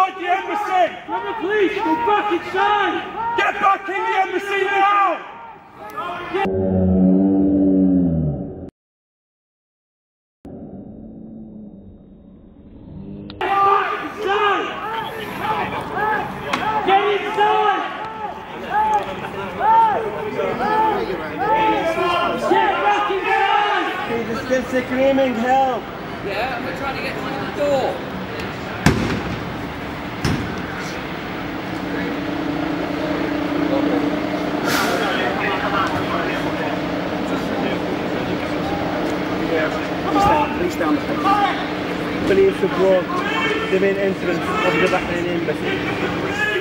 inside the embassy! Grab the police! Go back inside! Get back in the embassy now! Get inside! Get back inside! He's still screaming help! Yeah, we're trying to get through the door. Please down the police have brought the main entrance of the Bahrain embassy.